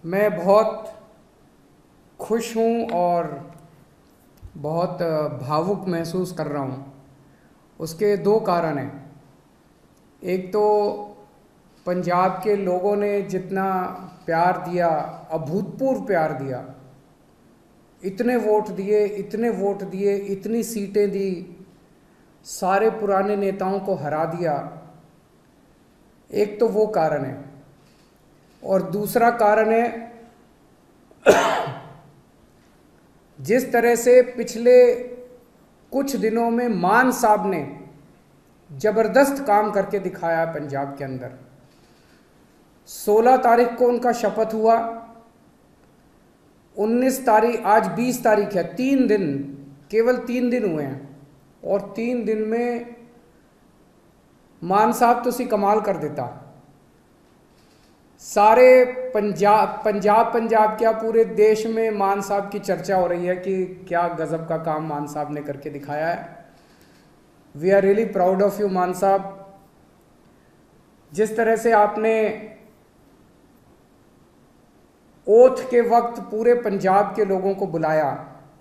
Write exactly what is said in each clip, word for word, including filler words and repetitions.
मैं बहुत खुश हूँ और बहुत भावुक महसूस कर रहा हूँ। उसके दो कारण हैं। एक तो पंजाब के लोगों ने जितना प्यार दिया, अभूतपूर्व प्यार दिया, इतने वोट दिए इतने वोट दिए इतनी सीटें दी, सारे पुराने नेताओं को हरा दिया। एक तो वो कारण है। और दूसरा कारण है जिस तरह से पिछले कुछ दिनों में मान साहब ने जबरदस्त काम करके दिखाया है पंजाब के अंदर। सोलह तारीख को उनका शपथ हुआ, उन्नीस तारीख, आज बीस तारीख है, तीन दिन, केवल तीन दिन हुए हैं और तीन दिन में मान साहब तो उसी कमाल कर देता। सारे पंजाब पंजाब पंजाब क्या पूरे देश में मान साहब की चर्चा हो रही है कि क्या गजब का काम मान साहब ने करके दिखाया है। We are really proud of you Mann साहब। जिस तरह से आपने ओथ के वक्त पूरे पंजाब के लोगों को बुलाया,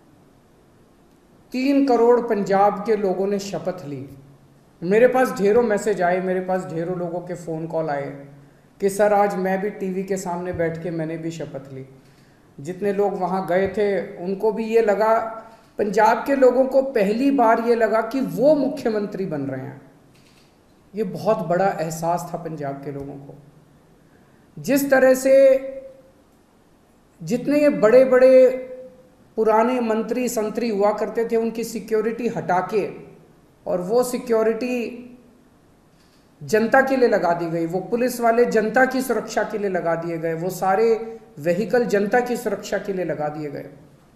तीन करोड़ पंजाब के लोगों ने शपथ ली। मेरे पास ढेरों मैसेज आए, मेरे पास ढेरों लोगों के फ़ोन कॉल आए कि सर आज मैं भी टीवी के सामने बैठ के मैंने भी शपथ ली। जितने लोग वहाँ गए थे उनको भी ये लगा, पंजाब के लोगों को पहली बार ये लगा कि वो मुख्यमंत्री बन रहे हैं। ये बहुत बड़ा एहसास था पंजाब के लोगों को। जिस तरह से जितने ये बड़े बड़े पुराने मंत्री संतरी हुआ करते थे उनकी सिक्योरिटी हटा के और वो सिक्योरिटी जनता के लिए लगा दी गई, वो पुलिस वाले जनता की सुरक्षा के लिए लगा दिए गए, वो सारे व्हीकल जनता की सुरक्षा के लिए लगा दिए गए।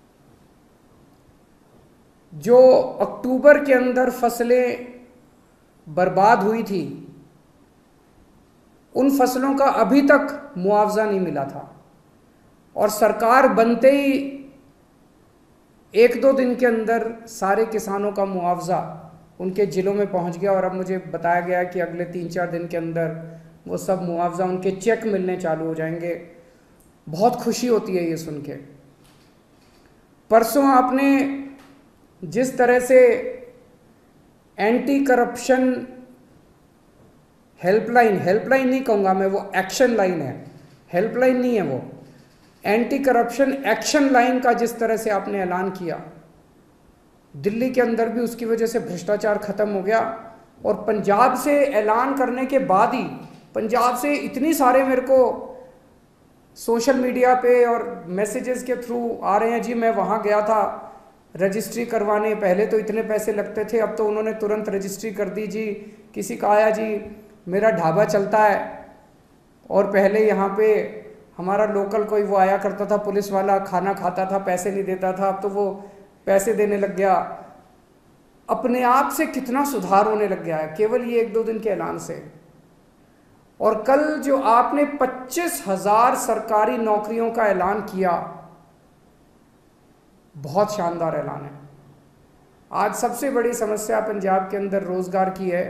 जो अक्टूबर के अंदर फसलें बर्बाद हुई थी उन फसलों का अभी तक मुआवजा नहीं मिला था और सरकार बनते ही एक दो दिन के अंदर सारे किसानों का मुआवजा उनके ज़िलों में पहुंच गया और अब मुझे बताया गया कि अगले तीन चार दिन के अंदर वो सब मुआवजा उनके चेक मिलने चालू हो जाएंगे। बहुत खुशी होती है ये सुन के। परसों आपने जिस तरह से एंटी करप्शन हेल्पलाइन, हेल्पलाइन नहीं कहूँगा मैं, वो एक्शन लाइन है, हेल्पलाइन नहीं है, वो एंटी करप्शन एक्शन लाइन का जिस तरह से आपने ऐलान किया, दिल्ली के अंदर भी उसकी वजह से भ्रष्टाचार खत्म हो गया। और पंजाब से ऐलान करने के बाद ही पंजाब से इतनी सारे मेरे को सोशल मीडिया पे और मैसेजेस के थ्रू आ रहे हैं, जी मैं वहाँ गया था रजिस्ट्री करवाने, पहले तो इतने पैसे लगते थे, अब तो उन्होंने तुरंत रजिस्ट्री कर दी जी। किसी का आया, जी मेरा ढाबा चलता है और पहले यहाँ पे हमारा लोकल कोई वो आया करता था पुलिस वाला, खाना खाता था, पैसे नहीं देता था, अब तो वो पैसे देने लग गया। अपने आप से कितना सुधार होने लग गया है केवल ये एक दो दिन के ऐलान से। और कल जो आपने पच्चीस हजार सरकारी नौकरियों का ऐलान किया, बहुत शानदार ऐलान है। आज सबसे बड़ी समस्या पंजाब के अंदर रोजगार की है।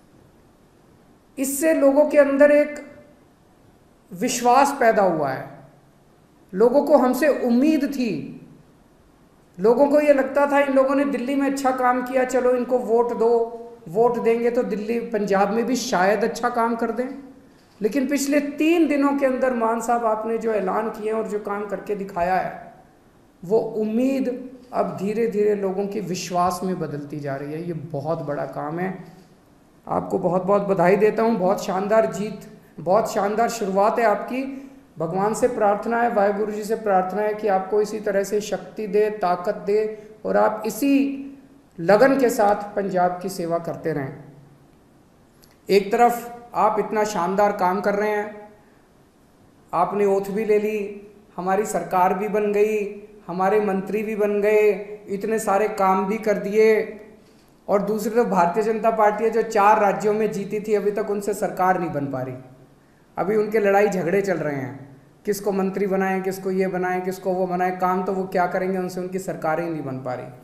इससे लोगों के अंदर एक विश्वास पैदा हुआ है। लोगों को हमसे उम्मीद थी, लोगों को ये लगता था इन लोगों ने दिल्ली में अच्छा काम किया, चलो इनको वोट दो, वोट देंगे तो दिल्ली पंजाब में भी शायद अच्छा काम कर दें। लेकिन पिछले तीन दिनों के अंदर मान साहब आपने जो ऐलान किए और जो काम करके दिखाया है, वो उम्मीद अब धीरे धीरे लोगों की विश्वास में बदलती जा रही है। ये बहुत बड़ा काम है। आपको बहुत बहुत बधाई देता हूँ। बहुत शानदार जीत, बहुत शानदार शुरुआत है आपकी। भगवान से प्रार्थना है, वाहेगुरु जी से प्रार्थना है कि आपको इसी तरह से शक्ति दे, ताकत दे और आप इसी लगन के साथ पंजाब की सेवा करते रहें। एक तरफ आप इतना शानदार काम कर रहे हैं, आपने ओथ भी ले ली, हमारी सरकार भी बन गई, हमारे मंत्री भी बन गए, इतने सारे काम भी कर दिए, और दूसरी तरफ भारतीय जनता पार्टी है जो चार राज्यों में जीती थी, अभी तक उनसे सरकार नहीं बन पा रही। अभी उनके लड़ाई झगड़े चल रहे हैं, किसको मंत्री बनाएं, किसको ये बनाएं, किसको वो बनाएं। काम तो वो क्या करेंगे, उनसे उनकी सरकारें ही नहीं बन पा रही।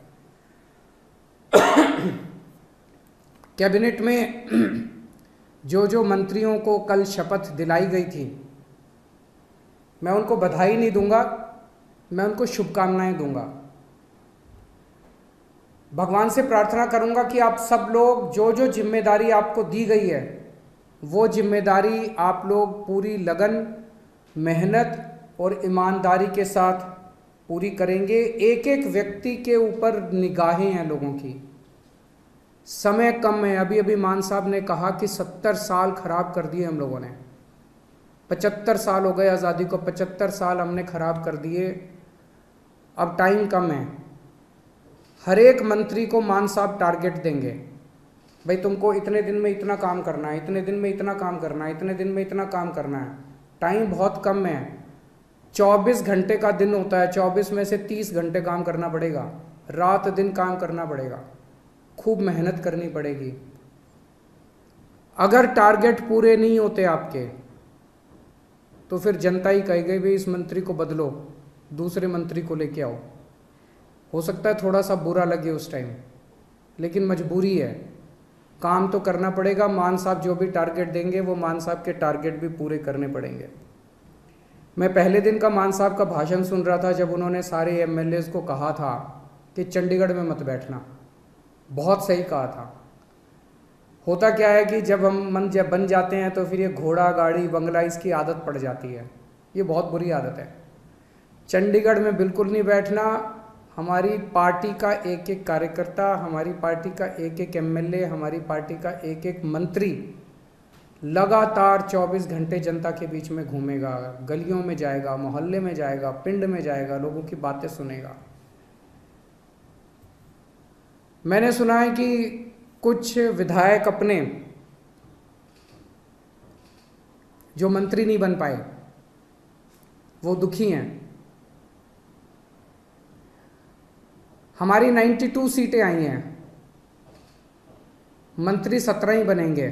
कैबिनेट में जो जो मंत्रियों को कल शपथ दिलाई गई थी, मैं उनको बधाई नहीं दूंगा, मैं उनको शुभकामनाएं दूंगा। भगवान से प्रार्थना करूंगा कि आप सब लोग जो जो जिम्मेदारी आपको दी गई है वो जिम्मेदारी आप लोग पूरी लगन, मेहनत और ईमानदारी के साथ पूरी करेंगे। एक एक व्यक्ति के ऊपर निगाहें हैं लोगों की, समय कम है। अभी अभी मान साहब ने कहा कि सत्तर साल खराब कर दिए हम लोगों ने, पचहत्तर साल हो गए आज़ादी को, पचहत्तर साल हमने खराब कर दिए, अब टाइम कम है। हर एक मंत्री को मान साहब टारगेट देंगे, भाई तुमको इतने दिन में इतना काम करना है, इतने दिन में इतना काम करना है, इतने दिन में इतना काम करना है। टाइम बहुत कम है, चौबीस घंटे का दिन होता है, चौबीस में से तीस घंटे काम करना पड़ेगा, रात दिन काम करना पड़ेगा, खूब मेहनत करनी पड़ेगी। अगर टारगेट पूरे नहीं होते आपके तो फिर जनता ही कहेगी भाई इस मंत्री को बदलो, दूसरे मंत्री को लेके आओ। हो सकता है थोड़ा सा बुरा लगे उस टाइम, लेकिन मजबूरी है, काम तो करना पड़ेगा। मान साहब जो भी टारगेट देंगे वो मान साहब के टारगेट भी पूरे करने पड़ेंगे। मैं पहले दिन का मान साहब का भाषण सुन रहा था जब उन्होंने सारे एमएलएज को कहा था कि चंडीगढ़ में मत बैठना, बहुत सही कहा था। होता क्या है कि जब हम मन जब बन जाते हैं तो फिर ये घोड़ा गाड़ी बंगला इसकी आदत पड़ जाती है, ये बहुत बुरी आदत है। चंडीगढ़ में बिल्कुल नहीं बैठना। हमारी पार्टी का एक एक कार्यकर्ता, हमारी पार्टी का एक एक एमएलए, हमारी पार्टी का एक एक मंत्री लगातार चौबीस घंटे जनता के बीच में घूमेगा, गलियों में जाएगा, मोहल्ले में जाएगा, पिंड में जाएगा, लोगों की बातें सुनेगा। मैंने सुना है कि कुछ विधायक अपने जो मंत्री नहीं बन पाए वो दुखी हैं। हमारी बानवे सीटें आई हैं, मंत्री सत्रह ही बनेंगे।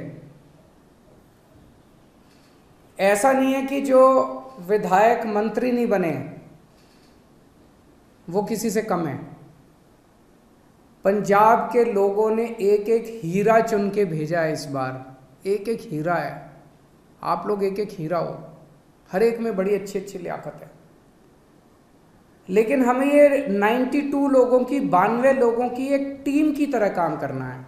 ऐसा नहीं है कि जो विधायक मंत्री नहीं बने वो किसी से कम है। पंजाब के लोगों ने एक एक हीरा चुन के भेजा है इस बार, एक एक हीरा है। आप लोग एक एक हीरा हो, हर एक में बड़ी अच्छी अच्छी लियाकत है। लेकिन हमें ये बानवे लोगों की बानवे लोगों की एक टीम की तरह काम करना है।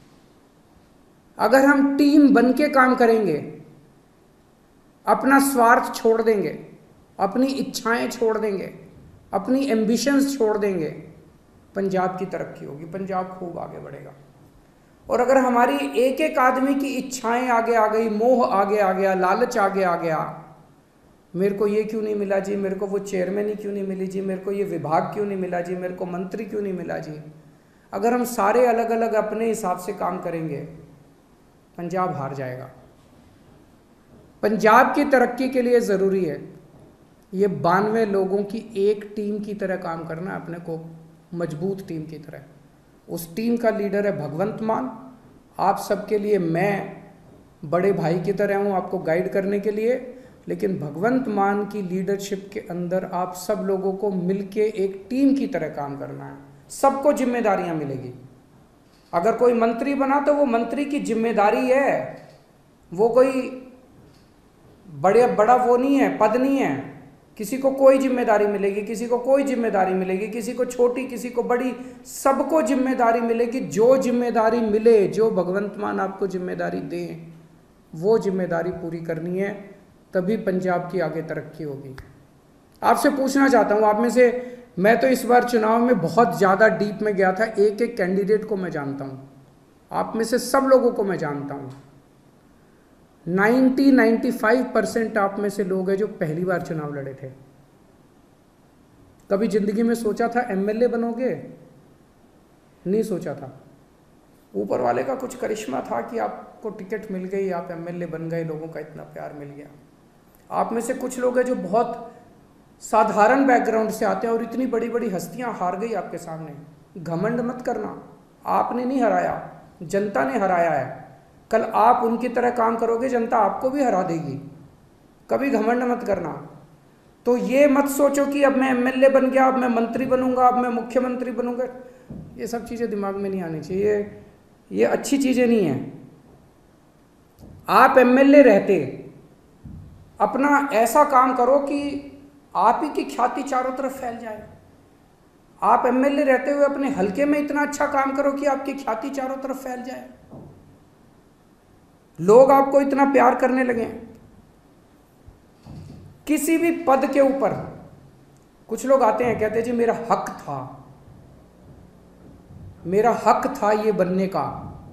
अगर हम टीम बन के काम करेंगे, अपना स्वार्थ छोड़ देंगे, अपनी इच्छाएं छोड़ देंगे, अपनी एम्बिशंस छोड़ देंगे, पंजाब की तरक्की होगी, पंजाब खूब आगे बढ़ेगा। और अगर हमारी एक एक आदमी की इच्छाएं आगे आ गई, मोह आगे आ गया, लालच आगे आ गया, मेरे को ये क्यों नहीं मिला जी, मेरे को वो चेयरमैन ही क्यों नहीं मिली जी, मेरे को ये विभाग क्यों नहीं मिला जी, मेरे को मंत्री क्यों नहीं मिला जी। अगर हम सारे अलग अलग अपने हिसाब से काम करेंगे, पंजाब हार जाएगा। पंजाब की तरक्की के लिए ज़रूरी है ये बानवे लोगों की एक टीम की तरह काम करना, अपने को मजबूत टीम की तरह। उस टीम का लीडर है भगवंत मान। आप सबके लिए मैं बड़े भाई की तरह हूँ आपको गाइड करने के लिए, लेकिन भगवंत मान की लीडरशिप के अंदर आप सब लोगों को मिलके एक टीम की तरह काम करना है। सबको जिम्मेदारियां मिलेगी। अगर कोई मंत्री बना तो वो मंत्री की जिम्मेदारी है, वो कोई बड़े बड़ा वो नहीं है, पद नहीं है। किसी को कोई जिम्मेदारी मिलेगी, किसी को कोई जिम्मेदारी मिलेगी, किसी को छोटी, किसी को बड़ी, सबको जिम्मेदारी मिलेगी। जो जिम्मेदारी मिले, जो भगवंत मान आपको जिम्मेदारी दे, वो जिम्मेदारी पूरी करनी है, तभी पंजाब की आगे तरक्की होगी। आपसे पूछना चाहता हूँ, आप में से, मैं तो इस बार चुनाव में बहुत ज़्यादा डीप में गया था, एक एक कैंडिडेट को मैं जानता हूँ, आप में से सब लोगों को मैं जानता हूँ। नब्बे पचानवे परसेंट आप में से लोग हैं जो पहली बार चुनाव लड़े थे। कभी जिंदगी में सोचा था एमएलए बनोगे? नहीं सोचा था। ऊपर वाले का कुछ करिश्मा था कि आपको टिकट मिल गई, आप एमएलए बन गए, लोगों का इतना प्यार मिल गया। आप में से कुछ लोग हैं जो बहुत साधारण बैकग्राउंड से आते हैं और इतनी बड़ी बड़ी हस्तियां हार गई आपके सामने। घमंड मत करना, आपने नहीं हराया, जनता ने हराया है। कल आप उनकी तरह काम करोगे, जनता आपको भी हरा देगी। कभी घमंड मत करना। तो ये मत सोचो कि अब मैं एमएलए बन गया, अब मैं मंत्री बनूंगा, अब मैं मुख्यमंत्री बनूंगा। ये सब चीज़ें दिमाग में नहीं आनी चाहिए, ये अच्छी चीज़ें नहीं हैं। आप एमएलए रहते, अपना ऐसा काम करो कि आप ही की ख्याति चारों तरफ फैल जाए। आप एमएलए रहते हुए अपने हलके में इतना अच्छा काम करो कि आपकी ख्याति चारों तरफ फैल जाए, लोग आपको इतना प्यार करने लगे। किसी भी पद के ऊपर कुछ लोग आते हैं, कहते हैं जी मेरा हक था, मेरा हक था ये बनने का।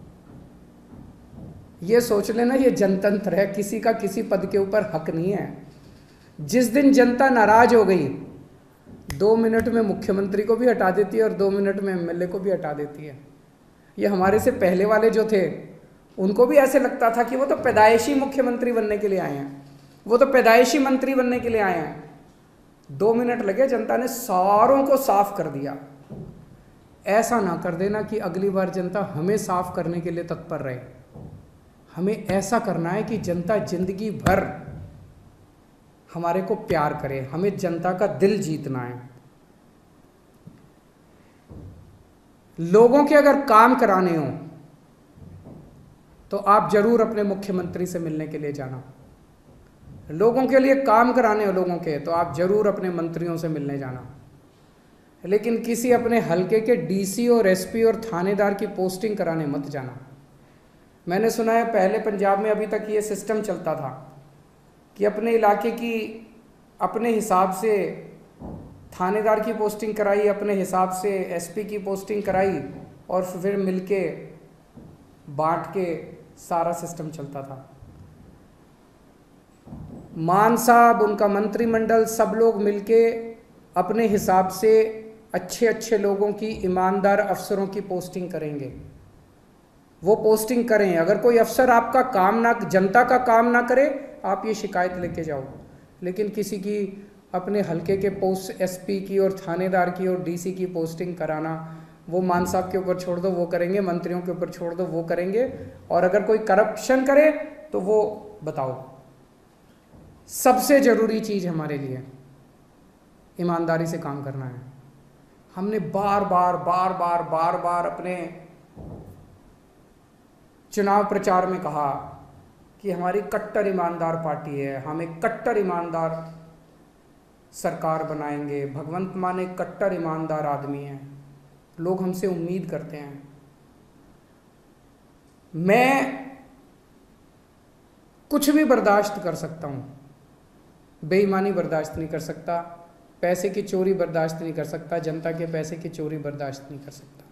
ये सोच लेना ये जनतंत्र है, किसी का किसी पद के ऊपर हक नहीं है। जिस दिन जनता नाराज हो गई, दो मिनट में मुख्यमंत्री को भी हटा देती है और दो मिनट में एमएलए को भी हटा देती है। ये हमारे से पहले वाले जो थे उनको भी ऐसे लगता था कि वो तो पैदाइशी मुख्यमंत्री बनने के लिए आए हैं, वो तो पैदाइशी मंत्री बनने के लिए आए हैं। दो मिनट लगे, जनता ने सारों को साफ कर दिया। ऐसा ना कर देना कि अगली बार जनता हमें साफ करने के लिए तत्पर रहे। हमें ऐसा करना है कि जनता जिंदगी भर हमारे को प्यार करे, हमें जनता का दिल जीतना है। लोगों के अगर काम कराने हो तो आप जरूर अपने मुख्यमंत्री से मिलने के लिए जाना। लोगों के लिए काम कराने हो लोगों के, तो आप जरूर अपने मंत्रियों से मिलने जाना। लेकिन किसी अपने हलके के डीसी और एसपी और थानेदार की पोस्टिंग कराने मत जाना। मैंने सुना है पहले पंजाब में अभी तक ये सिस्टम चलता था कि अपने इलाके की अपने हिसाब से थानेदार की पोस्टिंग कराई, अपने हिसाब से एसपी की पोस्टिंग कराई और फिर मिलके बांट के सारा सिस्टम चलता था। मान साहब, उनका मंत्रिमंडल, सब लोग मिलके अपने हिसाब से अच्छे अच्छे लोगों की, ईमानदार अफसरों की पोस्टिंग करेंगे। वो पोस्टिंग करें। अगर कोई अफसर आपका काम ना, जनता का काम ना करे, आप ये शिकायत लेके जाओ। लेकिन किसी की अपने हलके के पोस्ट एसपी की और थानेदार की और डीसी की पोस्टिंग कराना, वो मान साहब के ऊपर छोड़ दो, वो करेंगे। मंत्रियों के ऊपर छोड़ दो, वो करेंगे। और अगर कोई करप्शन करे तो वो बताओ। सबसे जरूरी चीज हमारे लिए ईमानदारी से काम करना है। हमने बार बार बार बार बार बार अपने चुनाव प्रचार में कहा कि हमारी कट्टर ईमानदार पार्टी है, हम एक कट्टर ईमानदार सरकार बनाएंगे। भगवंत मान एक कट्टर ईमानदार आदमी है, लोग हमसे उम्मीद करते हैं। मैं कुछ भी बर्दाश्त कर सकता हूँ, बेईमानी बर्दाश्त नहीं कर सकता, पैसे की चोरी बर्दाश्त नहीं कर सकता, जनता के पैसे की चोरी बर्दाश्त नहीं कर सकता।